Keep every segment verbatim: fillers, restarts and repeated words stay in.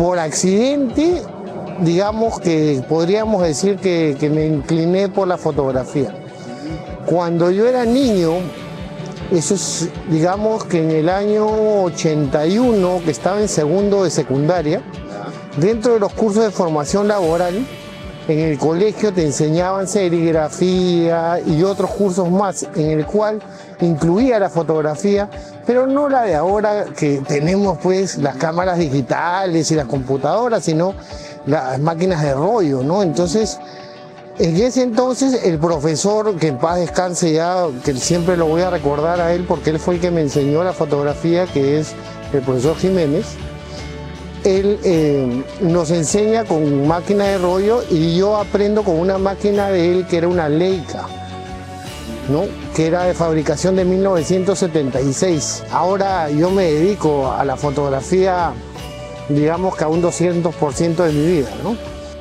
por accidente, digamos que podríamos decir que, que me incliné por la fotografía. Cuando yo era niño, eso es, digamos que en el año ochenta y uno, que estaba en segundo de secundaria, dentro de los cursos de formación laboral, en el colegio te enseñaban serigrafía y otros cursos más, en el cual incluía la fotografía, pero no la de ahora que tenemos pues las cámaras digitales y las computadoras, sino las máquinas de rollo, ¿no? Entonces, en ese entonces el profesor, que en paz descanse ya, que siempre lo voy a recordar a él porque él fue el que me enseñó la fotografía, que es el profesor Jiménez, él eh, nos enseña con máquina de rollo y yo aprendo con una máquina de él que era una Leica, ¿no? Que era de fabricación de mil novecientos setenta y seis. Ahora yo me dedico a la fotografía, digamos que a un doscientos por ciento de mi vida, ¿no?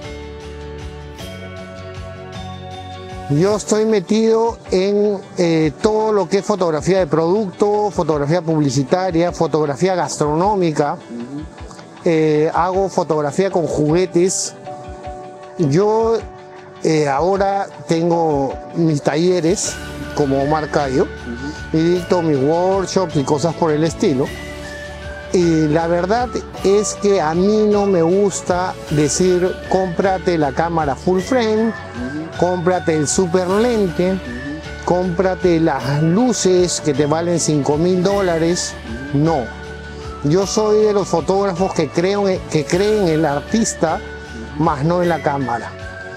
Yo estoy metido en eh, todo lo que es fotografía de producto, fotografía publicitaria, fotografía gastronómica. Eh, hago fotografía con juguetes. Yo eh, ahora tengo mis talleres como Omar Cayo y dicto mis workshops y cosas por el estilo. Y la verdad es que a mí no me gusta decir cómprate la cámara full frame, cómprate el super lente, cómprate las luces que te valen cinco mil dólares. No. Yo soy de los fotógrafos que, creo, que creen en el artista, más no en la cámara.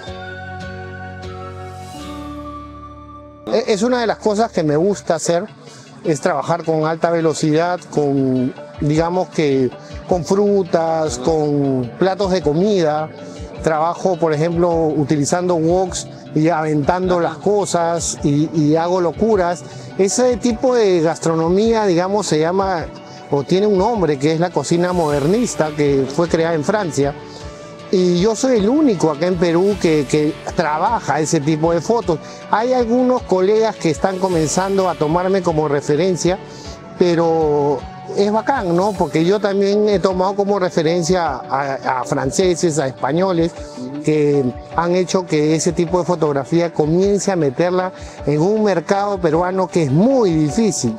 Es una de las cosas que me gusta hacer, es trabajar con alta velocidad, con, digamos que, con frutas, con platos de comida. Trabajo, por ejemplo, utilizando woks y aventando las cosas y, y hago locuras. Ese tipo de gastronomía, digamos, se llama, o tiene un nombre, que es la cocina modernista, que fue creada en Francia. Y yo soy el único acá en Perú que, que trabaja ese tipo de fotos. Hay algunos colegas que están comenzando a tomarme como referencia, pero es bacán, ¿no? Porque yo también he tomado como referencia a, a franceses, a españoles, que han hecho que ese tipo de fotografía comience a meterla en un mercado peruano que es muy difícil.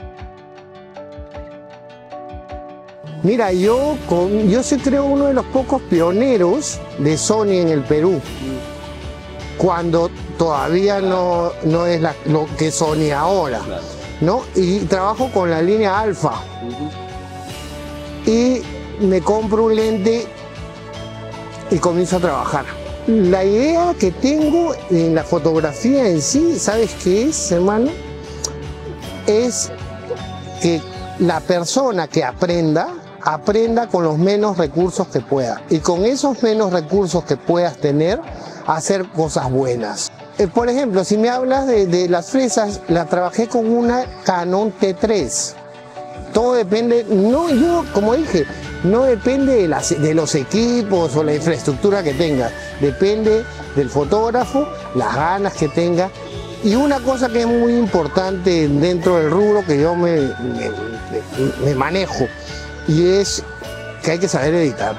Mira, yo, con, yo soy creo uno de los pocos pioneros de Sony en el Perú, cuando todavía no, no es la, lo que es Sony ahora, ¿no? Y trabajo con la línea Alpha y me compro un lente y comienzo a trabajar. La idea que tengo en la fotografía en sí, ¿sabes qué es, hermano? Es que la persona que aprenda, aprenda con los menos recursos que pueda. Y con esos menos recursos que puedas tener, hacer cosas buenas. Eh, por ejemplo, si me hablas de, de las fresas, la trabajé con una Canon T tres. Todo depende, no, yo como dije, no depende de, las, de los equipos o la infraestructura que tengas. Depende del fotógrafo, las ganas que tenga. Y una cosa que es muy importante dentro del rubro que yo me, me, me, me manejo, y es que hay que saber editar.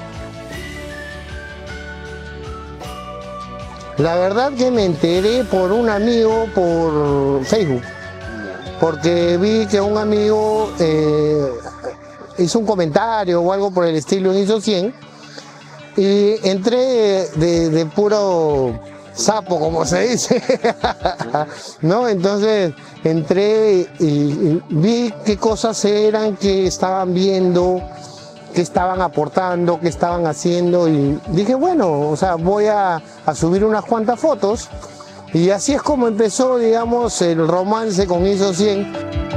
La verdad que me enteré por un amigo por Facebook, porque vi que un amigo eh, hizo un comentario o algo por el estilo en ISO cien, y entré de, de, de puro sapo, como se dice, ¿no? Entonces entré y, y vi qué cosas eran que estaban viendo, qué estaban aportando, qué estaban haciendo, y dije, bueno, o sea, voy a, a subir unas cuantas fotos, y así es como empezó, digamos, el romance con ISO cien.